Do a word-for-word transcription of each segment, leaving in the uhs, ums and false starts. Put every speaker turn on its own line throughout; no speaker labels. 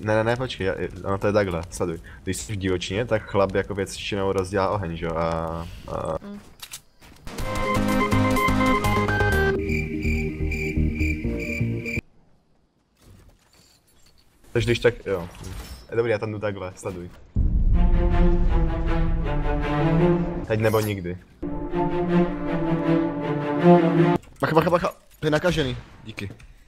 Ne, ne, ne, počkej, já- ono to je takhle, sleduj. Když jsi v divočině, tak chlap jako většinou rozdělá oheň, že jo, a... a...
Mm.
Takže když tak, jo. Dobrý, já tam jdu takhle, sleduj. Teď nebo nikdy. Bacha, bacha, bacha, to je nakažený, díky.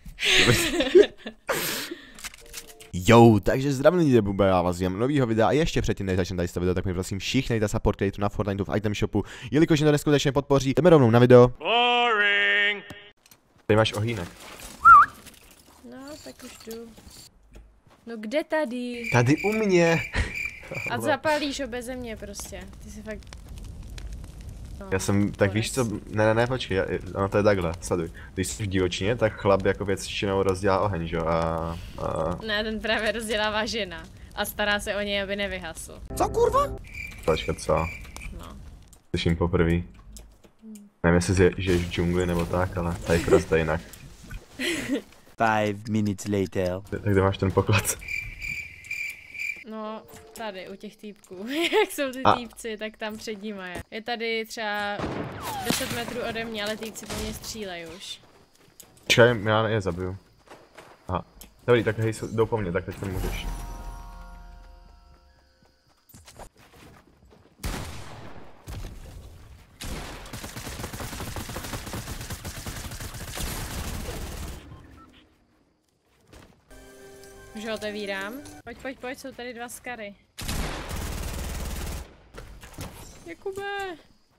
Jo, takže zdravím lidi, Bube, já vás jem novýho videa a ještě předtím, než začneme tady to video, tak mi prosím všichni dejte support creatu na Fortniteu v item shopu, jelikož mě to neskutečně podpoří. Jdeme rovnou na video. Boring. Tady máš ohýnek.
No, tak už jdu. No kde tady?
Tady u mě.
A zapálíš ho beze mě prostě. Ty jsi fakt... No,
Já jsem, tak
konec.
víš co, ne, ne, ne, počkej, já- ono to je takhle, sleduj. Když jsi v divočině, tak chlap jako většinou rozdělá oheň, že jo, a... a...
Ne, ten právě rozdělává žena. A stará se o něj, aby nevyhasl.
Co kurva? Počkat, co?
No.
Slyším poprvý. Nevím, jestli žije- žiješ v džungli nebo tak, ale tady prostě jinak.
Five minutes later.
Tak kde máš ten poklad?
No, tady u těch týpků. Jak jsou ty
A-
týpci, tak tam před nima je. Je tady třeba deset metrů ode mě, ale týpci po mně střílejí už.
Čekaj, já je zabiju. Aha. Dobrý, tak hej, jdou po mně, tak teď to můžeš.
Už ho otevírám. Pojď, pojď, pojď, jsou tady dva skary. Jakube!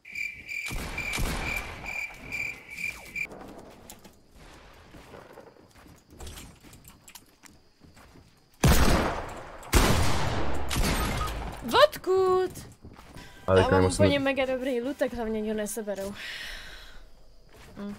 Odkud?
Ale
Já
teď
mám
nemusím...
úplně mega dobrý loot, tak hlavně ho neseberou. Hm.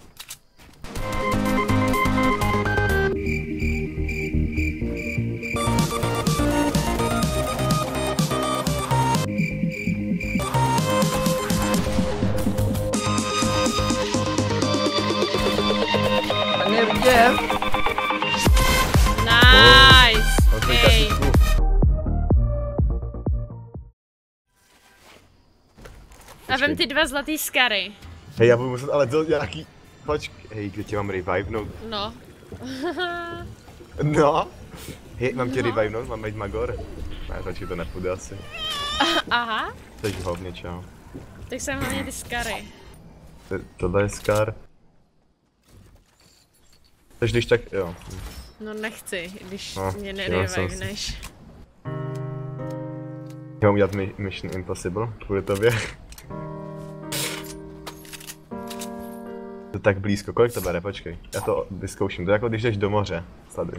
Nice! Hej. A vem ty dva zlatý skary.
Hej, já budu muset ale to nějaký... Počkej, hej, kde tě mám revivenout?
No.
No? Hej, mám tě
No.
revivenout, mám jít Magor? Ne, tačky to nepůjde asi.
Aha.
Jsi v hovně, čau.
Tak jsem hlavně ty skary.
To- Tohle je Scar. Takže když tak, jo.
No nechci, když
No,
mě
chtěl jsem
nerevivneš.
Já mám udělat mi- Mission Impossible kvůli tobě. To je tak blízko, kolik to bere, počkej. Já to vyzkouším, to je jako když jdeš do moře. Sleduj.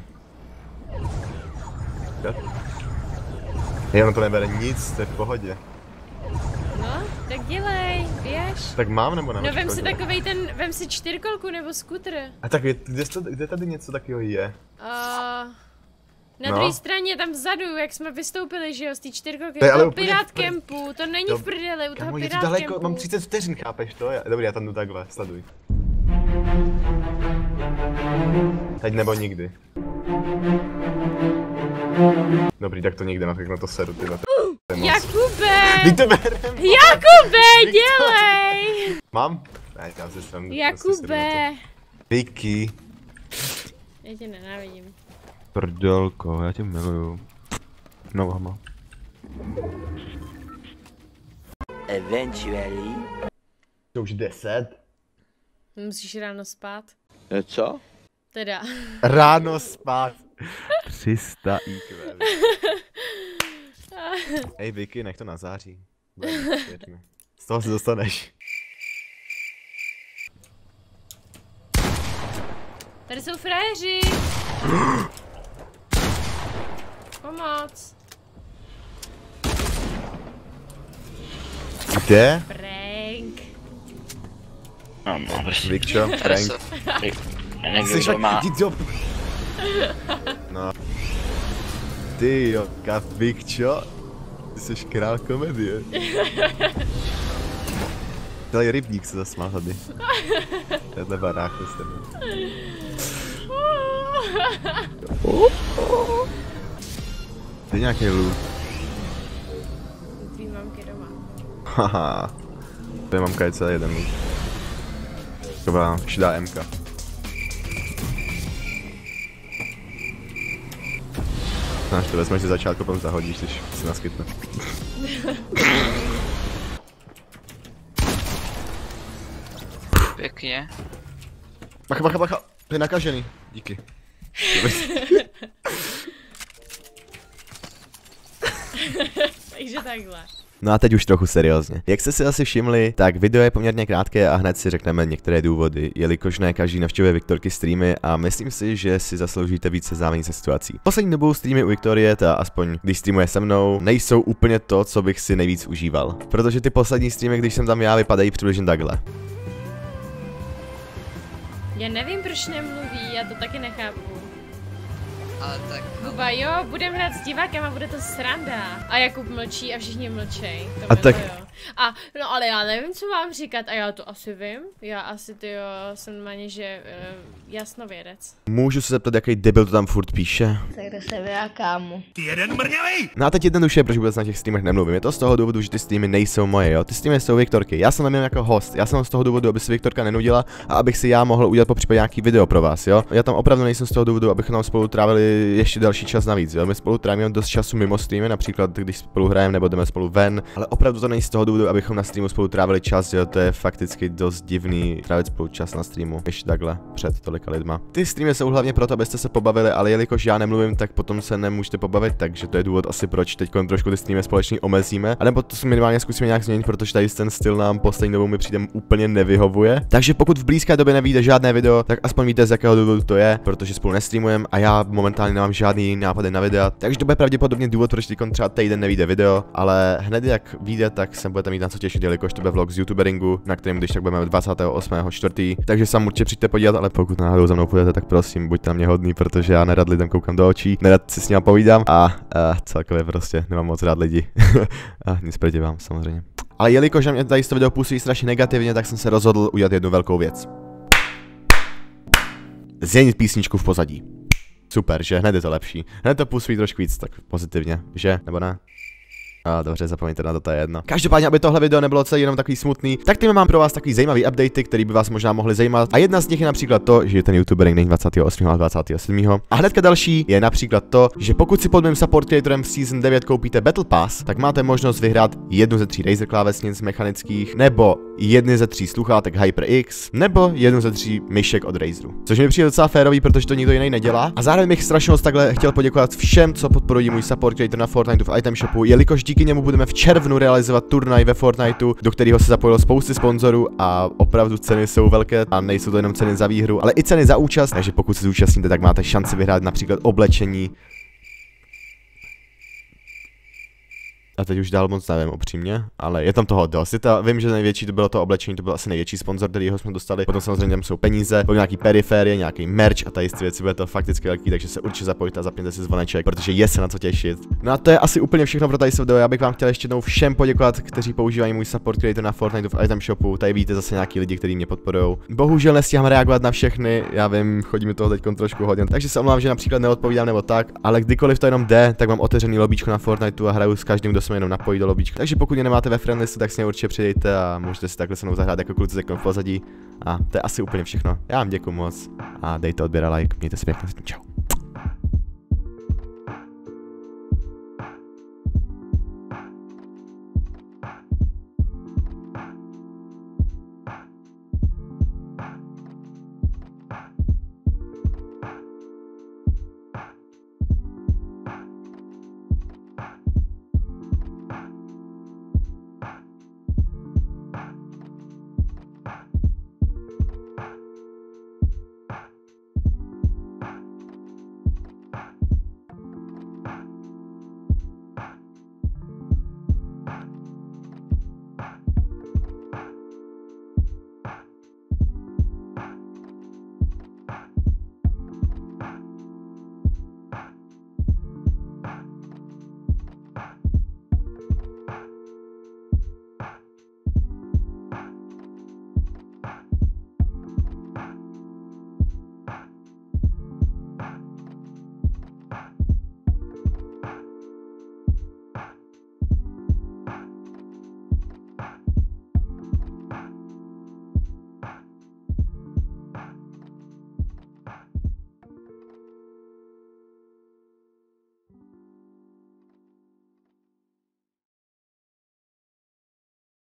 Hej, ono to nebere nic, to je v pohodě.
No, tak dělej, běž.
Tak mám nebo nemám?
No vem si
Počkej.
takovej ten, vem si čtyřkolku nebo skutr.
A tak je- kde, to, kde tady něco takového je?
Uh, na
No.
druhé straně, tam vzadu, jak jsme vystoupili, že jo, z té čtyřkolky,
To je
u
ale
toho
úplně
pirát
v pr-
campu, to není
To-
v prdeli, u toho
Kámo, je to
pirát
daleko,
campu.
mám třicet vteřin, chápeš to? Já- Dobrý, já tam jdu takhle, sleduj. Teď nebo nikdy. Dobrý, tak to nikdy, na všechno to seru, tyhle. To je moc.
Jakube!
Vy to berem!
Jakube, dělej!
Mám? Ne, já si sram.
Jakube!
Vicky.
Já tě nenávidím.
Prdolko, já tě miluju. Nohama.
Eventually.
To už deset?
Musíš ráno spát.
Co?
Teda.
Ráno spát. tři sta í kvé. Hej Vicky, nech to na září. Budeme, věř mi. Z toho si dostaneš.
Tady jsou frajeři! Pomoc!
Kde?
Prank!
No, no, prostě.
Vikčo, prank.
Někdo, kdo má...
Jdi do... No. Ty jo, ka Vikčo. Ty jsi král komedie. Celý rybník se zasmál tady. Tenhle baráku s tebou. To je nějaký loot.
Tvý mamky doma.
Haha. To je mamka je celý jeden loot. Taková šedá emka. Až to vezmeš ze začátku, potom zahodíš, když se naskytne.
Pěkně.
Bacha, bacha, bacha, to je nakažený. Díky.
Takže takhle.
No a teď už trochu seriózně. Jak jste si asi všimli, tak video je poměrně krátké a hned si řekneme některé důvody, jelikož ne každý navštěvuje Viktorky streamy a myslím si, že si zasloužíte víc seznámení se situací. Poslední dobou streamy u Viktorie, ta aspoň když streamuje se mnou, nejsou úplně to, co bych si nejvíc užíval. Protože ty poslední streamy, když jsem tam já, vypadají přibližně takhle.
Já nevím, proč nemluví, já to taky nechápu.
Ale tak...
Kuba, jo, budem hrát s divákem a bude to sranda. A Jakub mlčí a všichni mlčej. To
A tak-
to jo. A, no ale já nevím, co mám říkat a já to asi vím. Já asi, tyjo, jsem normálně, že uh, jasnovědec.
Můžu se zeptat, jaký debil to tam furt píše?
Tak se vy kámo.
No a teď jednoduše, proč vůbec na těch streamech nemluvím. Je to z toho důvodu, že ty streamy nejsou moje, jo. Ty streamy jsou Viktorky. Já jsem tam jen jako host. Já jsem z toho důvodu, aby si Viktorka nenudila a abych si já mohl udělat popřípadě nějaký video pro vás, jo. Já tam opravdu nejsem z toho důvodu, abychom tam spolu trávili ještě další čas navíc, jo. My spolu trávíme dost času mimo streamy, například když spolu hrajeme nebo jdeme spolu ven, ale opravdu to není z toho důvodu, abychom na streamu spolu trávili čas, jo. To je fakticky dost divný trávit spolu čas na streamu, ještě takhle před tolika lidma. Ty streamy jsou hlavně proto, abyste se pobavili, ale jelikož já nemluvím, tak potom se nemůžete pobavit, takže to je důvod asi proč teď trošku ty streamy společně omezíme, anebo to si minimálně zkusíme nějak změnit, protože tady ten styl nám poslední dobou mi přijde úplně nevyhovuje. Takže pokud v blízké době nevíde žádné video, tak aspoň víte, z jakého důvodu to je, protože spolu nestreamujeme a já momentálně nemám žádný nápady na videa, takže to bude pravděpodobně důvod, proč teď třeba týden nevíde video, ale hned jak vyjde, tak se budete mít na co těšit, jelikož to bude vlog z youtuberingu, na kterém když tak budeme dvacátého osmého čtvrtého Takže se určitě přijďte podívat, ale pokud náhodou za mnou půjdete, tak prosím, buďte na mě hodný, protože já nerad lidem koukám do očí, nerad si s nimi povídám a, a celkově prostě nemám moc rád lidi. A nic proti vám samozřejmě. Ale jelikož na mě tady to video působí strašně negativně, tak jsem se rozhodl udělat jednu velkou věc. Změnit písničku v pozadí. Super, že? Hned je to lepší. Hned to působí trošku víc tak pozitivně, že? Nebo ne? A dobře, zapomeňte na to, to je jedno. Každopádně, aby tohle video nebylo celý jenom takový smutný, tak tím mám pro vás takový zajímavý updaty, který by vás možná mohly zajímat. A jedna z nich je například to, že ten YouTuber není dvacátého osmého a dvacátého sedmého A hnedka další je například to, že pokud si pod mým support creatorem v Season devět koupíte Battle Pass, tak máte možnost vyhrát jednu ze tří Razer klávesnic mechanických, nebo jedny ze tří sluchátek HyperX, nebo jednu ze tří myšek od Razeru. Což mi přijde docela férový, protože to nikdo jiný nedělá. A zároveň bych strašně moc takhle chtěl poděkovat všem, co podporují můj support creator na Fortnite v item shopu, jelikož díky němu budeme v červnu realizovat turnaj ve Fortniteu, do kterého se zapojilo spousty sponzorů a opravdu ceny jsou velké a nejsou to jenom ceny za výhru, ale i ceny za účast, takže pokud se zúčastníte, tak máte šanci vyhrát například oblečení. A teď už dál moc nevím upřímně, ale je tam toho dost. Je to, vím, že největší to bylo to oblečení, to byl asi největší sponzor, kterýho jsme dostali. Potom samozřejmě tam jsou peníze, potom nějaký periférie, nějaký merch a tady z ty věci bude to fakticky velký, takže se určitě zapojte a zapněte si zvoneček, protože je se na co těšit. No a to je asi úplně všechno pro tady video. Já bych vám chtěl ještě jednou všem poděkovat, kteří používají můj support creator na Fortnite v item shopu. Tady vidíte zase nějaký lidi, kteří mě podporují. Bohužel nestíhám reagovat na všechny, já vím, chodí mi toho teď trošku hodně, takže se omlouvám, že například neodpovídám nebo tak, ale kdykoliv to jenom jde, tak mám otevřený lobíčko na Fortniteu a hraju s každým, kdo se jenom napojí do lobíčka. Takže pokud mě nemáte ve friendlistu, tak si mě určitě přidejte a můžete si takhle se mnou zahrát jako kluci v pozadí. A to je asi úplně všechno. Já vám děkuju moc a dejte odběr a like, mějte se pěkně, čau.